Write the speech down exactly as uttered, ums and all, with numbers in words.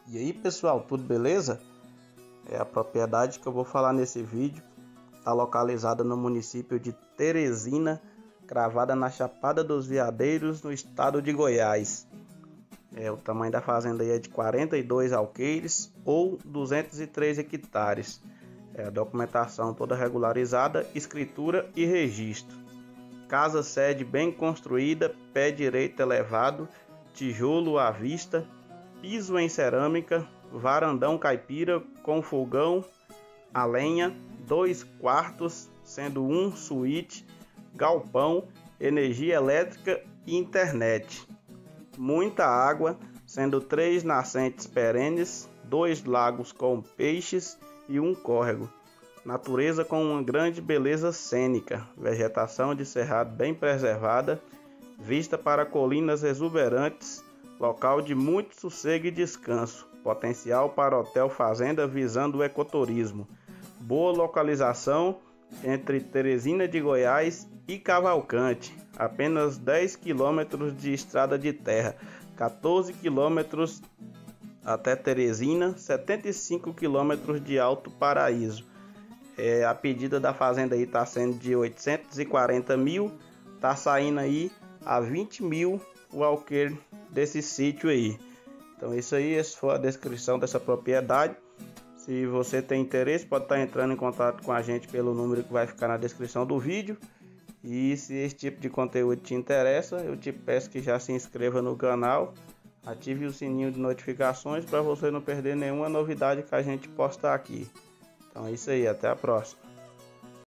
E aí pessoal, tudo beleza? É a propriedade que eu vou falar nesse vídeo está localizada no município de Teresina, cravada na Chapada dos Veadeiros, no estado de Goiás. É, o tamanho da fazenda aí é de quarenta e dois alqueires ou duzentos e três hectares. É, a documentação toda regularizada, escritura e registro. Casa sede bem construída, pé direito elevado, tijolo à vista, piso em cerâmica, varandão caipira com fogão a lenha, dois quartos, sendo um suíte, galpão, energia elétrica e internet. Muita água, sendo três nascentes perenes, dois lagos com peixes e um córrego. Natureza com uma grande beleza cênica, vegetação de cerrado bem preservada, vista para colinas exuberantes, local de muito sossego e descanso, potencial para hotel fazenda visando o ecoturismo. Boa localização entre Teresina de Goiás e Cavalcante, apenas dez quilômetros de estrada de terra, quatorze quilômetros até Teresina, setenta e cinco quilômetros de Alto Paraíso. É, a pedida da fazenda aí está sendo de oitocentos e quarenta mil, está saindo aí a vinte mil o alqueire desse sítio aí. Então isso aí, essa foi a descrição dessa propriedade. Se você tem interesse, pode estar entrando em contato com a gente pelo número que vai ficar na descrição do vídeo. E se esse tipo de conteúdo te interessa, eu te peço que já se inscreva no canal, ative o sininho de notificações para você não perder nenhuma novidade que a gente posta aqui. Então é isso aí, até a próxima.